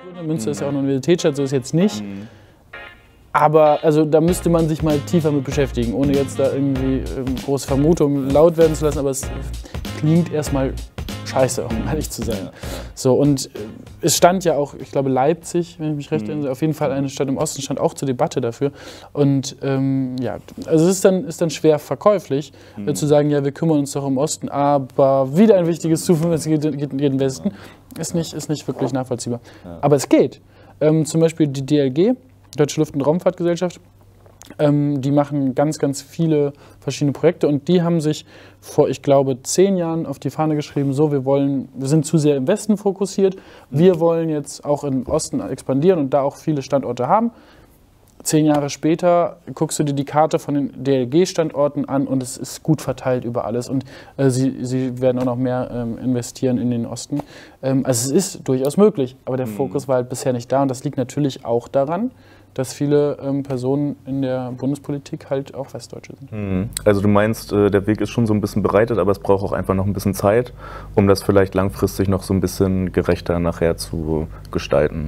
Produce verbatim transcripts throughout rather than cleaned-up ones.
Münster ist ja auch eine Universitätsstadt, so ist jetzt nicht. Aber also, da müsste man sich mal tiefer mit beschäftigen, ohne jetzt da irgendwie ähm, große Vermutungen laut werden zu lassen. Aber es klingt erstmal scheiße, um ehrlich zu sein. So, und äh, es stand ja auch, ich glaube Leipzig, wenn ich mich recht erinnere, auf jeden Fall eine Stadt im Osten stand auch zur Debatte dafür. Und ähm, ja, also es ist dann, ist dann schwer verkäuflich, mhm. äh, zu sagen, ja, wir kümmern uns doch im Osten, aber wieder ein wichtiges Zuführen geht, geht in den Westen, ist nicht, ist nicht wirklich nachvollziehbar. Ja. Aber es geht. Ähm, zum Beispiel die D L G, Deutsche Luft- und Raumfahrtgesellschaft, ähm, die machen ganz, ganz viele verschiedene Projekte und die haben sich vor, ich glaube, zehn Jahren auf die Fahne geschrieben, so, wir wollen, wir sind zu sehr im Westen fokussiert, wir wollen jetzt auch im Osten expandieren und da auch viele Standorte haben. Zehn Jahre später guckst du dir die Karte von den D L G-Standorten an und es ist gut verteilt über alles und äh, sie, sie werden auch noch mehr ähm, investieren in den Osten. Ähm, also es ist durchaus möglich, aber der mhm. Fokus war halt bisher nicht da und das liegt natürlich auch daran, dass viele ähm, Personen in der Bundespolitik halt auch Westdeutsche sind. Mhm. Also du meinst, äh, der Weg ist schon so ein bisschen bereitet, aber es braucht auch einfach noch ein bisschen Zeit, um das vielleicht langfristig noch so ein bisschen gerechter nachher zu gestalten.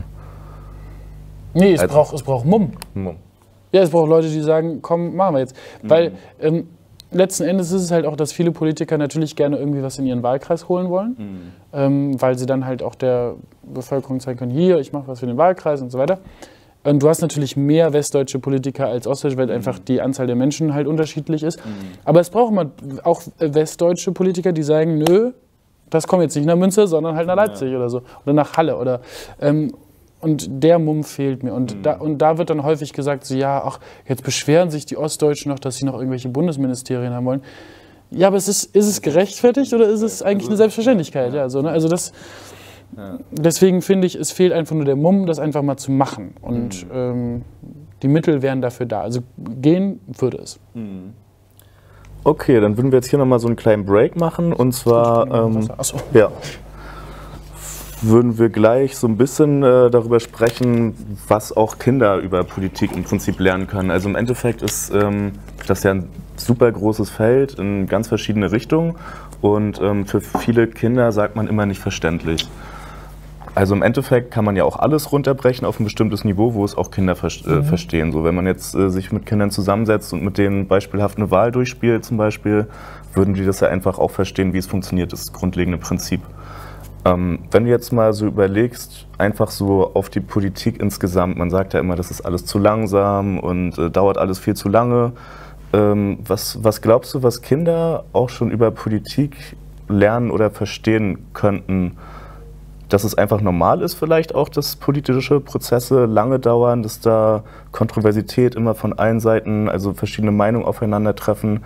Nee, es, also, braucht, es braucht Mumm. Mumm. Ja, es braucht Leute, die sagen, komm, machen wir jetzt. Mhm. Weil ähm, letzten Endes ist es halt auch, dass viele Politiker natürlich gerne irgendwie was in ihren Wahlkreis holen wollen, mhm. ähm, weil sie dann halt auch der Bevölkerung zeigen können, hier, ich mache was für den Wahlkreis und so weiter. Und du hast natürlich mehr westdeutsche Politiker als ostdeutsche, weil mhm. einfach die Anzahl der Menschen halt unterschiedlich ist. Mhm. Aber es braucht man auch westdeutsche Politiker, die sagen, nö, das kommt jetzt nicht nach Münster, sondern halt nach Leipzig ja. oder so. Oder nach Halle. Oder, ähm, und der Mumm fehlt mir. Und, mhm. da, und da wird dann häufig gesagt, so, ja, ach, jetzt beschweren sich die Ostdeutschen noch, dass sie noch irgendwelche Bundesministerien haben wollen. Ja, aber ist es, ist es gerechtfertigt oder ist es eigentlich eine Selbstverständlichkeit? Ja, so, ne? Also das... Ja. Deswegen finde ich, es fehlt einfach nur der Mumm, das einfach mal zu machen. Und mhm. ähm, die Mittel wären dafür da. Also gehen würde es. Mhm. Okay, dann würden wir jetzt hier nochmal so einen kleinen Break machen. Und zwar ähm, Achso. ja, würden wir gleich so ein bisschen äh, darüber sprechen, was auch Kinder über Politik im Prinzip lernen können. Also im Endeffekt ist ähm, das ja ein super großes Feld in ganz verschiedene Richtungen. Und ähm, für viele Kinder sagt man immer nicht verständlich. Also im Endeffekt kann man ja auch alles runterbrechen auf ein bestimmtes Niveau, wo es auch Kinder ver äh, mhm. verstehen. So, wenn man jetzt äh, sich mit Kindern zusammensetzt und mit denen beispielhaft eine Wahl durchspielt zum Beispiel, würden die das ja einfach auch verstehen, wie es funktioniert, das grundlegende Prinzip. Ähm, wenn du jetzt mal so überlegst, einfach so auf die Politik insgesamt, man sagt ja immer, das ist alles zu langsam und äh, dauert alles viel zu lange. Ähm, was, was glaubst du, was Kinder auch schon über Politik lernen oder verstehen könnten? Dass es einfach normal ist vielleicht auch, dass politische Prozesse lange dauern, dass da Kontroversität immer von allen Seiten, also verschiedene Meinungen aufeinandertreffen.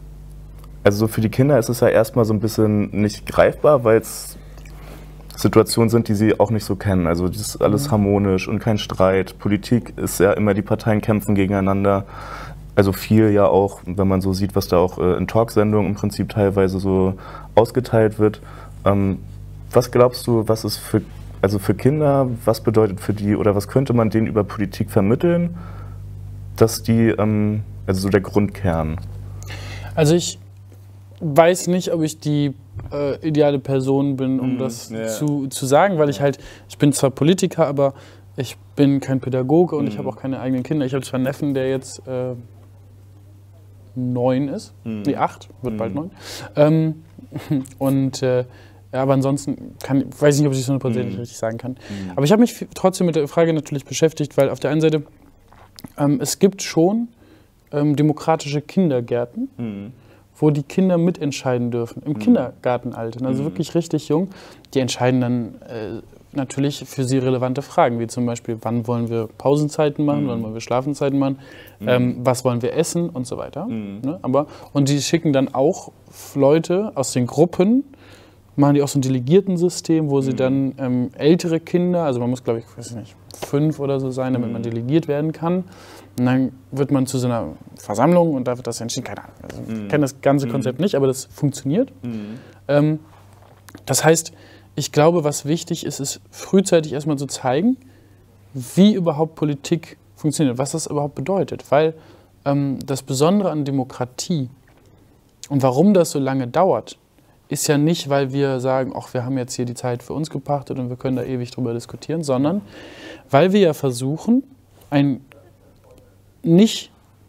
Also so für die Kinder ist es ja erstmal so ein bisschen nicht greifbar, weil es Situationen sind, die sie auch nicht so kennen. Also das ist alles harmonisch und kein Streit. Politik ist ja immer, die Parteien kämpfen gegeneinander. Also viel ja auch, wenn man so sieht, was da auch in Talksendungen im Prinzip teilweise so ausgeteilt wird. Ähm, Was glaubst du, was ist für, also für Kinder, was bedeutet für die oder was könnte man denen über Politik vermitteln, dass die, ähm, also so der Grundkern? Also ich weiß nicht, ob ich die äh, ideale Person bin, um mm, das yeah. zu, zu sagen, weil ich halt, ich bin zwar Politiker, aber ich bin kein Pädagoge und mm. ich habe auch keine eigenen Kinder. Ich habe zwar einen Neffen, der jetzt äh, neun ist, mm. nee, acht, wird mm. bald neun. Ähm, und äh, Ja, aber ansonsten kann, weiß ich nicht, ob ich es hundertprozentig mm. richtig sagen kann. Mm. Aber ich habe mich trotzdem mit der Frage natürlich beschäftigt, weil auf der einen Seite, ähm, es gibt schon ähm, demokratische Kindergärten, mm. wo die Kinder mitentscheiden dürfen, im mm. Kindergartenalter, also mm. wirklich richtig jung. Die entscheiden dann äh, natürlich für sie relevante Fragen, wie zum Beispiel, wann wollen wir Pausenzeiten machen, mm. wann wollen wir Schlafenzeiten machen, mm. ähm, was wollen wir essen und so weiter. Mm. Ne? Aber, und die schicken dann auch Leute aus den Gruppen, machen die auch so ein Delegiertensystem, wo sie mhm. dann ähm, ältere Kinder, also man muss, glaube ich, weiß nicht, fünf oder so sein, damit mhm. man delegiert werden kann. Und dann wird man zu so einer Versammlung und da wird das entschieden. Keine Ahnung, also mhm. ich kenne das ganze Konzept mhm. nicht, aber das funktioniert. Mhm. Ähm, das heißt, ich glaube, was wichtig ist, ist frühzeitig erstmal zu zeigen, wie überhaupt Politik funktioniert, was das überhaupt bedeutet. Weil ähm, das Besondere an Demokratie und warum das so lange dauert, ist ja nicht, weil wir sagen, ach, wir haben jetzt hier die Zeit für uns gepachtet und wir können da ewig drüber diskutieren, sondern weil wir ja versuchen, ein nicht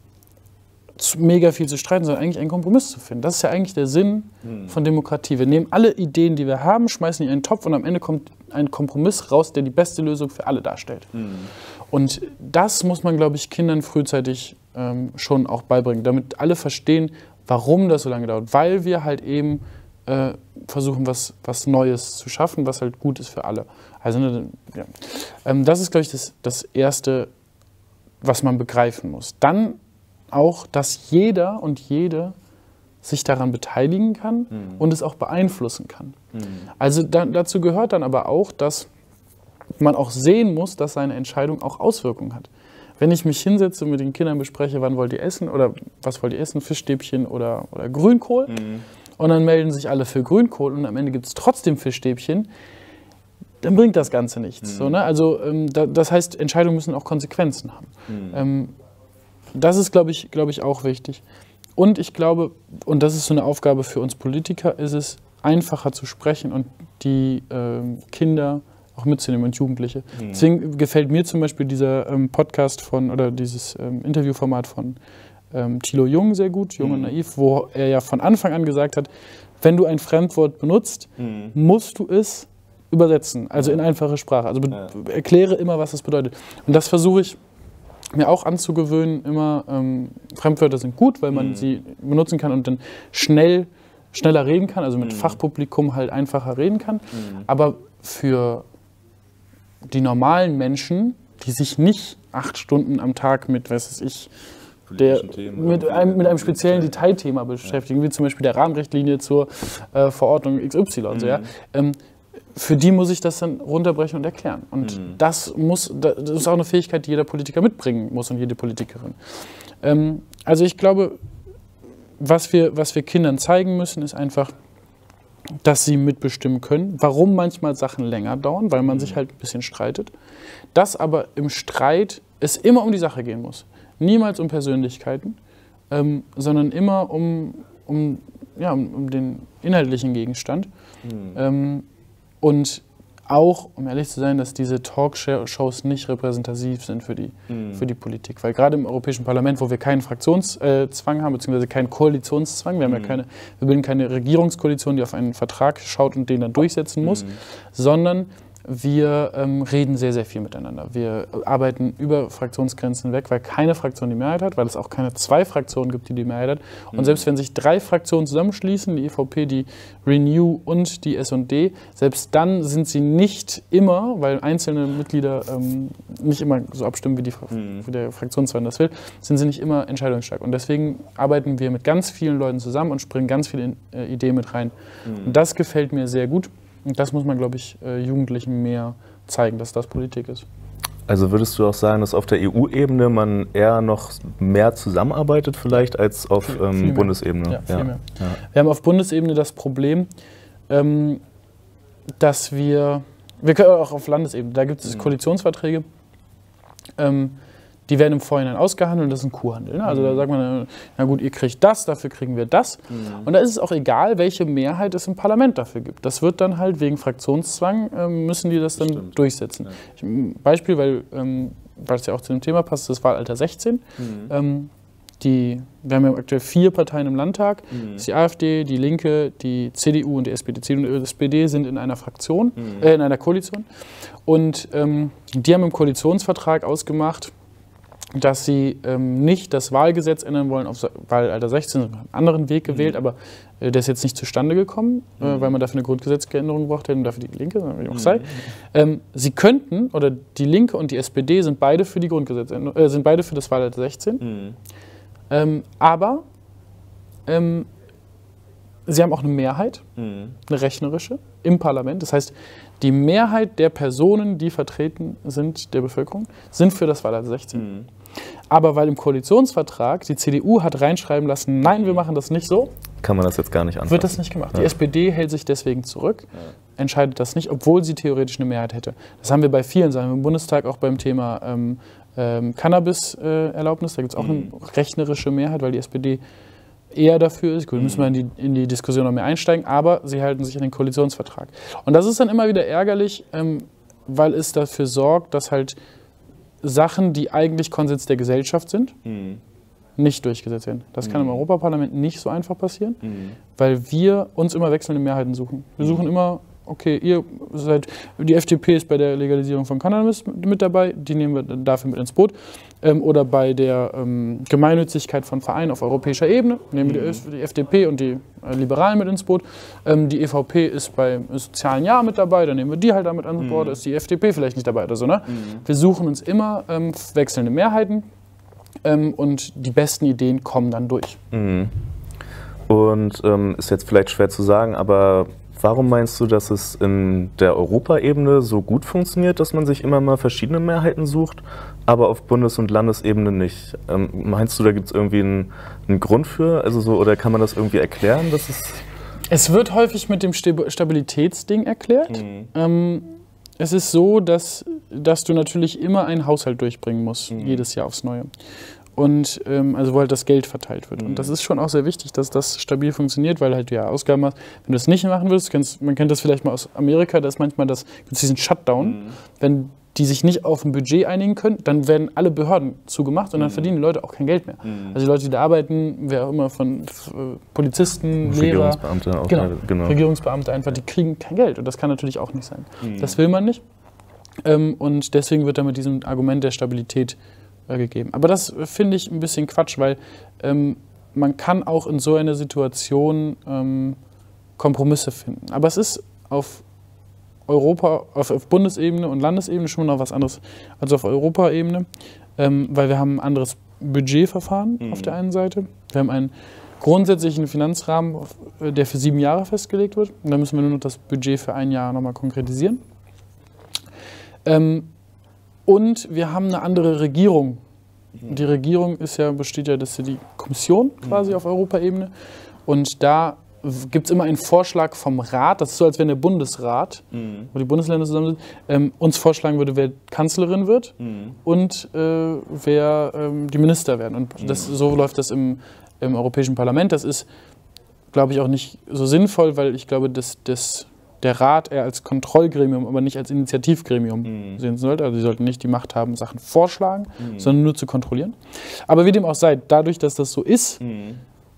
mega viel zu streiten, sondern eigentlich einen Kompromiss zu finden. Das ist ja eigentlich der Sinn mhm. von Demokratie. Wir nehmen alle Ideen, die wir haben, schmeißen die in einen Topf und am Ende kommt ein Kompromiss raus, der die beste Lösung für alle darstellt. Mhm. Und das muss man, glaube ich, Kindern frühzeitig ähm, schon auch beibringen, damit alle verstehen, warum das so lange dauert. Weil wir halt eben äh, versuchen, was, was Neues zu schaffen, was halt gut ist für alle. Also, ja. ähm, das ist, glaube ich, das, das Erste, was man begreifen muss. Dann auch, dass jeder und jede sich daran beteiligen kann mhm. und es auch beeinflussen kann. Mhm. Also da, dazu gehört dann aber auch, dass man auch sehen muss, dass seine Entscheidung auch Auswirkungen hat. Wenn ich mich hinsetze und mit den Kindern bespreche, wann wollt ihr essen oder was wollt ihr essen, Fischstäbchen oder, oder Grünkohl, mhm. und dann melden sich alle für Grünkohl und am Ende gibt es trotzdem Fischstäbchen, dann bringt das Ganze nichts. Mhm. So, ne? Also ähm, da, das heißt, Entscheidungen müssen auch Konsequenzen haben. Mhm. Ähm, Das ist, glaube ich, glaube ich, auch wichtig. Und ich glaube, und das ist so eine Aufgabe für uns Politiker, ist es, einfacher zu sprechen und die ähm, Kinder auch mitzunehmen und Jugendliche. Mhm. Deswegen gefällt mir zum Beispiel dieser ähm, Podcast von, oder dieses ähm, Interviewformat von ähm, Thilo Jung sehr gut, Jung mhm. und Naiv, wo er ja von Anfang an gesagt hat, wenn du ein Fremdwort benutzt, mhm. musst du es übersetzen, also ja. in einfache Sprache. Also ja. erkläre immer, was das bedeutet. Und das versuche ich mir auch anzugewöhnen, immer, ähm, Fremdwörter sind gut, weil man mhm. sie benutzen kann und dann schnell, schneller reden kann, also mit mhm. Fachpublikum halt einfacher reden kann. Mhm. Aber für die normalen Menschen, die sich nicht acht Stunden am Tag mit, was weiß ich, der, mit, einem, mit einem speziellen Detailthema beschäftigen, ja. wie zum Beispiel der Rahmenrichtlinie zur äh, Verordnung X Y. Mhm. So, ja, ähm, für die muss ich das dann runterbrechen und erklären. Und mhm. das, muss, das ist auch eine Fähigkeit, die jeder Politiker mitbringen muss und jede Politikerin. Ähm, also ich glaube, was wir, was wir Kindern zeigen müssen, ist einfach, dass sie mitbestimmen können, warum manchmal Sachen länger dauern, weil man mhm. sich halt ein bisschen streitet. Dass aber im Streit es immer um die Sache gehen muss. Niemals um Persönlichkeiten, ähm, sondern immer um, um, ja, um, um den inhaltlichen Gegenstand. Mhm. Ähm, Und auch, um ehrlich zu sein, dass diese Talkshows nicht repräsentativ sind für die, mhm. für die Politik. Weil gerade im Europäischen Parlament, wo wir keinen Fraktionszwang haben, beziehungsweise keinen Koalitionszwang, wir, haben mhm. ja keine, wir bilden keine Regierungskoalition, die auf einen Vertrag schaut und den dann durchsetzen muss, mhm. sondern wir ähm, reden sehr, sehr viel miteinander. Wir arbeiten über Fraktionsgrenzen weg, weil keine Fraktion die Mehrheit hat, weil es auch keine zwei Fraktionen gibt, die die Mehrheit hat. Und mhm. selbst wenn sich drei Fraktionen zusammenschließen, die E V P, die Renew und die S und D, selbst dann sind sie nicht immer, weil einzelne Mitglieder ähm, nicht immer so abstimmen, wie, die, mhm. wie der Fraktionszwang das will, sind sie nicht immer entscheidungsstark. Und deswegen arbeiten wir mit ganz vielen Leuten zusammen und springen ganz viele äh, Ideen mit rein. Mhm. Und das gefällt mir sehr gut. Und das muss man, glaube ich, Jugendlichen mehr zeigen, dass das Politik ist. Also würdest du auch sagen, dass auf der E U-Ebene man eher noch mehr zusammenarbeitet vielleicht als auf viel, ähm, viel Bundesebene? Ja, viel ja. mehr. Ja. Wir haben auf Bundesebene das Problem, ähm, dass wir, wir können auch auf Landesebene, da gibt es mhm. Koalitionsverträge, ähm, die werden im Vorhinein ausgehandelt und das ist ein Kuhhandel. Ne? Also mhm. da sagt man, na gut, ihr kriegt das, dafür kriegen wir das. Mhm. Und da ist es auch egal, welche Mehrheit es im Parlament dafür gibt. Das wird dann halt wegen Fraktionszwang, ähm, müssen die das dann Stimmt. durchsetzen. Ja. Ich, Beispiel, weil, ähm, weil es ja auch zu dem Thema passt, das Wahlalter sechzehn. Mhm. Ähm, die, wir haben ja aktuell vier Parteien im Landtag. Mhm. Das ist die AfD, die Linke, die C D U und die S P D. C D U und die S P D sind in einer Fraktion, mhm. äh, in einer Koalition. Und ähm, die haben im Koalitionsvertrag ausgemacht, dass sie ähm, nicht das Wahlgesetz ändern wollen auf Wahlalter sechzehn, sondern einen anderen Weg gewählt, mhm. aber äh, der ist jetzt nicht zustande gekommen, mhm. äh, weil man dafür eine Grundgesetzänderung braucht und dafür die Linke, wie auch mhm. sei. Ähm, sie könnten, oder die Linke und die S P D sind beide für die Grundgesetzänderung, äh, sind beide für das Wahlalter sechzehn, mhm. ähm, aber ähm, sie haben auch eine Mehrheit, mhm. eine rechnerische, im Parlament. Das heißt, die Mehrheit der Personen, die vertreten sind, der Bevölkerung, sind für das Wahlalter sechzehn. Mhm. Aber weil im Koalitionsvertrag die C D U hat reinschreiben lassen, nein, wir machen das nicht so, kann man das jetzt gar nicht anfassen. Wird das nicht gemacht. Ja. Die S P D hält sich deswegen zurück, ja. entscheidet das nicht, obwohl sie theoretisch eine Mehrheit hätte. Das haben wir bei vielen Sachen, im Bundestag auch beim Thema ähm, ähm, Cannabis-Erlaubnis, da gibt es auch mhm. eine rechnerische Mehrheit, weil die S P D eher dafür ist. Gut, müssen wir in die, in die Diskussion noch mehr einsteigen, aber sie halten sich an den Koalitionsvertrag. Und das ist dann immer wieder ärgerlich, ähm, weil es dafür sorgt, dass halt Sachen, die eigentlich Konsens der Gesellschaft sind, mhm. nicht durchgesetzt werden. Das kann mhm. im Europaparlament nicht so einfach passieren, mhm. weil wir uns immer wechselnde Mehrheiten suchen. Wir suchen immer, okay, ihr seid, die F D P ist bei der Legalisierung von Cannabis mit dabei, die nehmen wir dafür mit ins Boot. Ähm, oder bei der ähm, Gemeinnützigkeit von Vereinen auf europäischer Ebene nehmen wir mhm. die, die F D P und die äh, Liberalen mit ins Boot. Ähm, die E V P ist beim sozialen Jahr mit dabei, dann nehmen wir die halt damit an Bord, mhm. ist die F D P vielleicht nicht dabei oder so. Ne? Mhm. Wir suchen uns immer ähm, wechselnde Mehrheiten ähm, und die besten Ideen kommen dann durch. Mhm. Und ähm, ist jetzt vielleicht schwer zu sagen, aber warum meinst du, dass es in der Europaebene so gut funktioniert, dass man sich immer mal verschiedene Mehrheiten sucht, aber auf Bundes- und Landesebene nicht? Ähm, meinst du, da gibt es irgendwie einen, einen Grund für? Also so, oder kann man das irgendwie erklären? Dass es, es wird häufig mit dem Stabilitätsding erklärt. Mhm. Ähm, es ist so, dass, dass du natürlich immer einen Haushalt durchbringen musst, mhm. jedes Jahr aufs Neue. Und ähm, also wo halt das Geld verteilt wird. Mhm. Und das ist schon auch sehr wichtig, dass das stabil funktioniert, weil halt ja Ausgaben hast. Wenn du das nicht machen willst, kennst, man kennt das vielleicht mal aus Amerika, da ist manchmal das, gibt's diesen Shutdown. Mhm. Wenn die sich nicht auf ein Budget einigen können, dann werden alle Behörden zugemacht und dann mhm. verdienen die Leute auch kein Geld mehr. Mhm. Also die Leute, die da arbeiten, wer auch immer von äh, Polizisten, Lehrer, Regierungsbeamte, auch genau, halt, genau. Regierungsbeamte einfach, die kriegen kein Geld und das kann natürlich auch nicht sein. Mhm. Das will man nicht ähm, und deswegen wird da mit diesem Argument der Stabilität gegeben. Aber das finde ich ein bisschen Quatsch, weil ähm, man kann auch in so einer Situation ähm, Kompromisse finden. Aber es ist auf Europa, auf, auf Bundesebene und Landesebene schon noch was anderes als auf Europaebene, ähm, weil wir haben ein anderes Budgetverfahren mhm. auf der einen Seite. Wir haben einen grundsätzlichen Finanzrahmen, der für sieben Jahre festgelegt wird. Und da müssen wir nur noch das Budget für ein Jahr nochmal konkretisieren. Ähm, Und wir haben eine andere Regierung. Die Regierung ist ja, besteht ja, das ist ja die Kommission quasi mhm. auf Europaebene. Und da gibt es immer einen Vorschlag vom Rat, das ist so, als wenn der Bundesrat, mhm. wo die Bundesländer zusammen sind, ähm, uns vorschlagen würde, wer Kanzlerin wird mhm. und äh, wer ähm, die Minister werden. Und das, so läuft das im, im Europäischen Parlament. Das ist, glaube ich, auch nicht so sinnvoll, weil ich glaube, dass das der Rat eher als Kontrollgremium, aber nicht als Initiativgremium mhm. sehen sollte. Also sie sollten nicht die Macht haben, Sachen vorschlagen, mhm. sondern nur zu kontrollieren. Aber wie dem auch sei, dadurch, dass das so ist, mhm.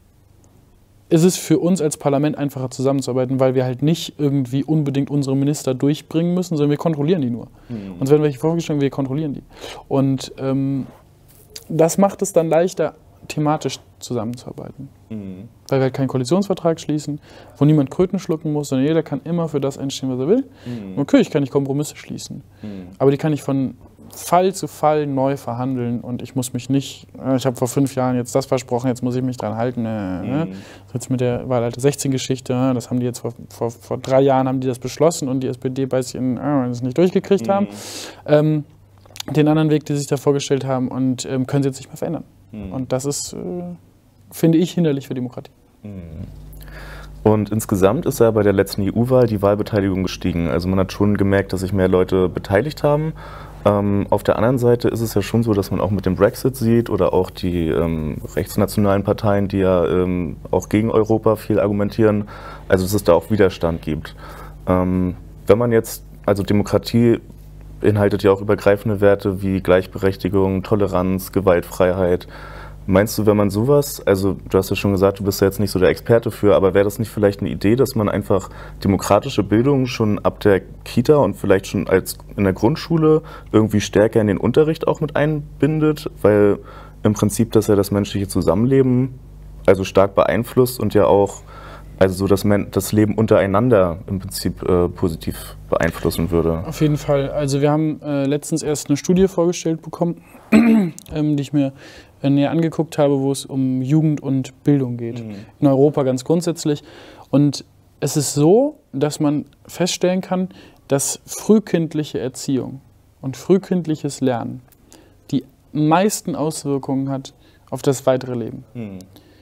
ist es für uns als Parlament einfacher zusammenzuarbeiten, weil wir halt nicht irgendwie unbedingt unsere Minister durchbringen müssen, sondern wir kontrollieren die nur. Mhm. Uns werden welche vorgeschlagen, wir kontrollieren die. Und ähm, das macht es dann leichter, thematisch zusammenzuarbeiten. Mhm. Weil wir halt keinen Koalitionsvertrag schließen, wo niemand Kröten schlucken muss, sondern jeder kann immer für das einstehen, was er will. Mhm. Natürlich kann ich Kompromisse schließen, mhm. aber die kann ich von Fall zu Fall neu verhandeln und ich muss mich nicht, ich habe vor fünf Jahren jetzt das versprochen, jetzt muss ich mich dran halten. Äh, mhm. ne? Jetzt mit der Wahlalter sechzehn-Geschichte, das haben die jetzt vor, vor, vor drei Jahren haben die das beschlossen und die S P D beißt sich in, äh, das nicht durchgekriegt mhm. haben. Ähm, den anderen Weg, den sie sich da vorgestellt haben und ähm, können sie jetzt nicht mehr verändern. Mhm. Und das ist, äh, finde ich, hinderlich für Demokratie. Mhm. Und insgesamt ist ja bei der letzten E U-Wahl die Wahlbeteiligung gestiegen. Also man hat schon gemerkt, dass sich mehr Leute beteiligt haben. Ähm, auf der anderen Seite ist es ja schon so, dass man auch mit dem Brexit sieht oder auch die ähm, rechtsnationalen Parteien, die ja ähm, auch gegen Europa viel argumentieren, also dass es da auch Widerstand gibt. Ähm, wenn man jetzt, also Demokratie beinhaltet ja auch übergreifende Werte wie Gleichberechtigung, Toleranz, Gewaltfreiheit. Meinst du, wenn man sowas, also du hast ja schon gesagt, du bist ja jetzt nicht so der Experte für, aber wäre das nicht vielleicht eine Idee, dass man einfach demokratische Bildung schon ab der Kita und vielleicht schon als in der Grundschule irgendwie stärker in den Unterricht auch mit einbindet, weil im Prinzip das ja das menschliche Zusammenleben also stark beeinflusst und ja auch also so, dass man das Leben untereinander im Prinzip äh, positiv beeinflussen würde. Auf jeden Fall. Also wir haben äh, letztens erst eine Studie vorgestellt bekommen, ähm, die ich mir äh, näher angeguckt habe, wo es um Jugend und Bildung geht. Mhm. In Europa ganz grundsätzlich. Und es ist so, dass man feststellen kann, dass frühkindliche Erziehung und frühkindliches Lernen die meisten Auswirkungen hat auf das weitere Leben. Mhm.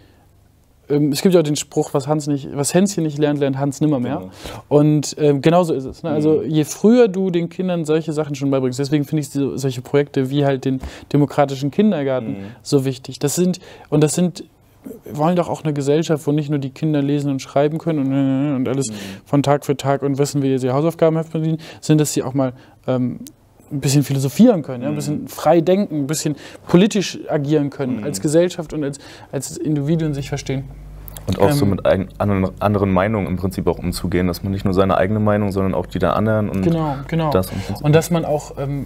Es gibt ja auch den Spruch, was, Hans nicht, was Hänschen nicht lernt, lernt Hans nimmermehr. Genau. Und ähm, genauso ist es. Ne? Also je früher du den Kindern solche Sachen schon beibringst, deswegen finde ich so, solche Projekte wie halt den demokratischen Kindergarten mhm. so wichtig. Das sind, und das sind wir wollen doch auch eine Gesellschaft, wo nicht nur die Kinder lesen und schreiben können und, und alles mhm. von Tag für Tag und wissen, wie sie Hausaufgaben bedienen, sind, dass sie auch mal ähm, ein bisschen philosophieren können, ja? Ein bisschen frei denken, ein bisschen politisch agieren können, mhm. als Gesellschaft und als, als Individuen sich verstehen. Und auch ähm, so mit ein, anderen, anderen Meinungen im Prinzip auch umzugehen, dass man nicht nur seine eigene Meinung, sondern auch die der anderen und genau, genau. das. Und dass man auch ähm,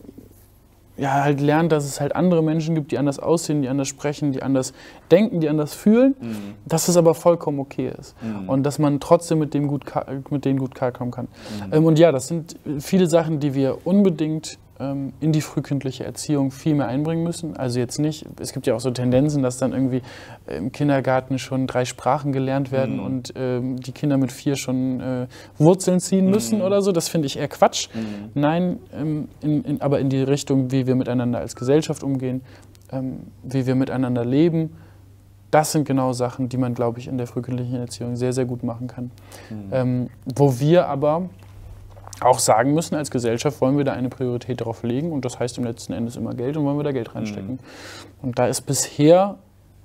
ja, halt lernt, dass es halt andere Menschen gibt, die anders aussehen, die anders sprechen, die anders denken, die anders fühlen, mhm. dass es aber vollkommen okay ist. Mhm. Und dass man trotzdem mit, dem gut, mit denen gut klarkommen kann. Mhm. Ähm, und ja, das sind viele Sachen, die wir unbedingt ähm, in die frühkindliche Erziehung viel mehr einbringen müssen. Also jetzt nicht, es gibt ja auch so Tendenzen, dass dann irgendwie im Kindergarten schon drei Sprachen gelernt werden mhm. und ähm, die Kinder mit vier schon äh, Wurzeln ziehen müssen mhm. oder so. Das finde ich eher Quatsch. Mhm. Nein, ähm, in, in, aber in die Richtung, wie wir miteinander als Gesellschaft umgehen, ähm, wie wir miteinander leben. Das sind genau Sachen, die man, glaube ich, in der frühkindlichen Erziehung sehr, sehr gut machen kann. Mhm. Ähm, wo wir aber auch sagen müssen, als Gesellschaft wollen wir da eine Priorität darauf legen und das heißt im letzten Endes immer Geld und wollen wir da Geld reinstecken. Mhm. Und da ist bisher,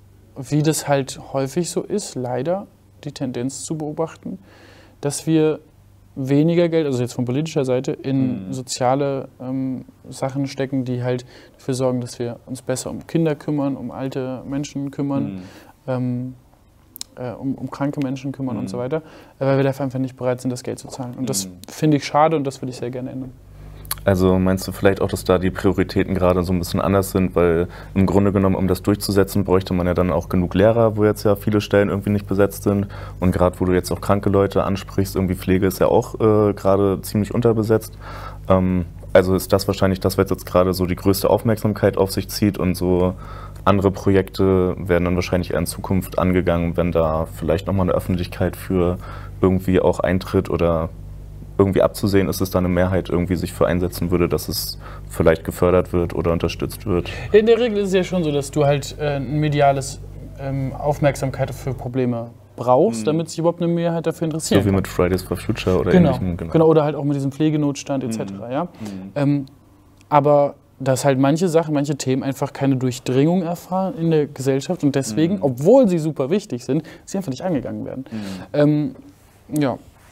wie das halt häufig so ist, leider die Tendenz zu beobachten, dass wir weniger Geld, also jetzt von politischer Seite, in mhm. soziale ähm, Sachen stecken, die halt dafür sorgen, dass wir uns besser um Kinder kümmern, um alte Menschen kümmern, mhm. ähm, äh, um, um kranke Menschen kümmern mhm. und so weiter, weil wir dafür einfach nicht bereit sind, das Geld zu zahlen. Und das mhm. finde ich schade und das würde ich sehr gerne ändern. Also meinst du vielleicht auch, dass da die Prioritäten gerade so ein bisschen anders sind, weil im Grunde genommen, um das durchzusetzen, bräuchte man ja dann auch genug Lehrer, wo jetzt ja viele Stellen irgendwie nicht besetzt sind. Und gerade wo du jetzt auch kranke Leute ansprichst, irgendwie Pflege ist ja auch äh, gerade ziemlich unterbesetzt. Ähm, also ist das wahrscheinlich das, was jetzt gerade so die größte Aufmerksamkeit auf sich zieht und so andere Projekte werden dann wahrscheinlich eher in Zukunft angegangen, wenn da vielleicht nochmal eine Öffentlichkeit für irgendwie auch eintritt oder irgendwie abzusehen ist, es da eine Mehrheit irgendwie sich für einsetzen würde, dass es vielleicht gefördert wird oder unterstützt wird. In der Regel ist es ja schon so, dass du halt äh, ein mediales ähm, Aufmerksamkeit für Probleme brauchst, mhm. damit sich überhaupt eine Mehrheit dafür interessiert. So wie mit Fridays for Future oder genau. ähnlichem. Genau. genau, oder halt auch mit diesem Pflegenotstand et cetera. Mhm. Ja? Mhm. Ähm, aber dass halt manche Sachen, manche Themen einfach keine Durchdringung erfahren in der Gesellschaft und deswegen, mhm. obwohl sie super wichtig sind, sie einfach nicht angegangen werden. Mhm. Ähm, ja.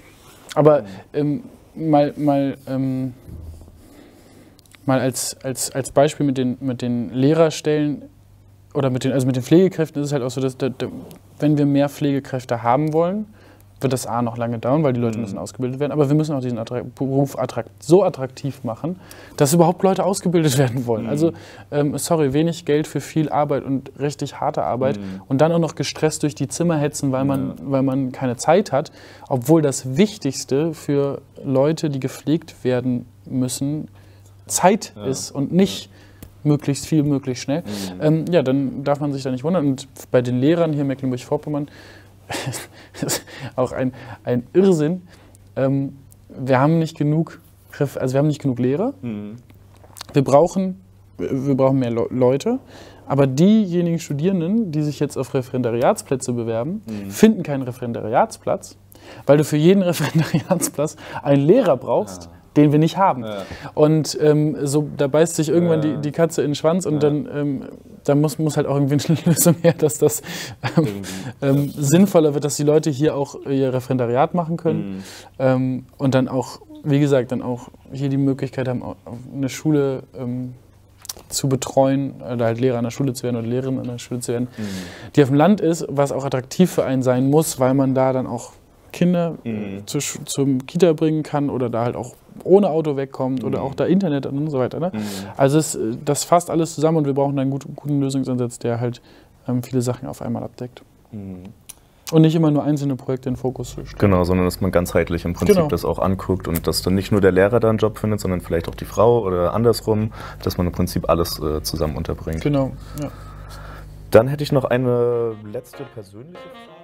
Aber ähm, mal, mal, ähm, mal als, als, als Beispiel mit den, mit den Lehrerstellen oder mit den, also mit den Pflegekräften ist es halt auch so, dass, dass wenn wir mehr Pflegekräfte haben wollen, wird das A noch lange dauern, weil die Leute mhm. müssen ausgebildet werden, aber wir müssen auch diesen Attrakt- Beruf attrakt- so attraktiv machen, dass überhaupt Leute ausgebildet werden wollen. Mhm. Also, ähm, sorry, wenig Geld für viel Arbeit und richtig harte Arbeit mhm. und dann auch noch gestresst durch die Zimmer hetzen, weil man, ja. weil man keine Zeit hat, obwohl das Wichtigste für Leute, die gepflegt werden müssen, Zeit ja. ist und nicht möglichst viel, möglichst schnell. Mhm. Ähm, ja, dann darf man sich da nicht wundern. Und bei den Lehrern hier in Mecklenburg-Vorpommern ist auch ein, ein Irrsinn. Ähm, wir haben nicht genug, also wir haben nicht genug Lehrer. Mhm. Wir brauchen, wir brauchen mehr Le- Leute. Aber diejenigen Studierenden, die sich jetzt auf Referendariatsplätze bewerben, mhm. finden keinen Referendariatsplatz, weil du für jeden Referendariatsplatz einen Lehrer brauchst, ja. den wir nicht haben. Ja. Und ähm, so, da beißt sich irgendwann ja. die, die Katze in den Schwanz und ja. dann ähm, da muss, muss halt auch irgendwie eine Lösung her, dass das ähm, ähm, sinnvoller wird, dass die Leute hier auch ihr Referendariat machen können mhm. ähm, und dann auch, wie gesagt, dann auch hier die Möglichkeit haben, auch eine Schule ähm, zu betreuen oder halt Lehrer an der Schule zu werden oder Lehrerin an der Schule zu werden, mhm. die auf dem Land ist, was auch attraktiv für einen sein muss, weil man da dann auch Kinder mhm. zu, zum Kita bringen kann oder da halt auch ohne Auto wegkommt oder mhm. auch da Internet und so weiter. Ne? Mhm. Also es, das fasst alles zusammen und wir brauchen einen guten, guten Lösungsansatz, der halt ähm, viele Sachen auf einmal abdeckt. Mhm. Und nicht immer nur einzelne Projekte in Fokus stellt. Genau, sondern dass man ganzheitlich im Prinzip genau. das auch anguckt und dass dann nicht nur der Lehrer da einen Job findet, sondern vielleicht auch die Frau oder andersrum, dass man im Prinzip alles äh, zusammen unterbringt. Genau, ja. Dann hätte ich noch eine letzte persönliche Frage.